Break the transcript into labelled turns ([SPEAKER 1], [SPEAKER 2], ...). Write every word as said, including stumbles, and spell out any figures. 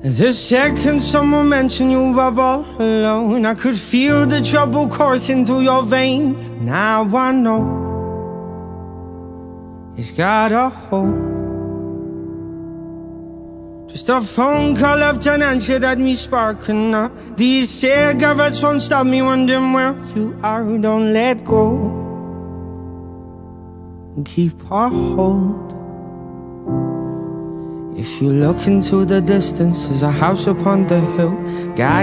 [SPEAKER 1] The second someone mentioned you were all alone, I could feel the trouble coursing through your veins. Now I know it's got a hold. Just a phone call left unanswered had me sparking up. These cigarettes won't stop me wondering where you are. Don't let go and keep a hold. If you look into the distance, there's a house upon the hill. Guy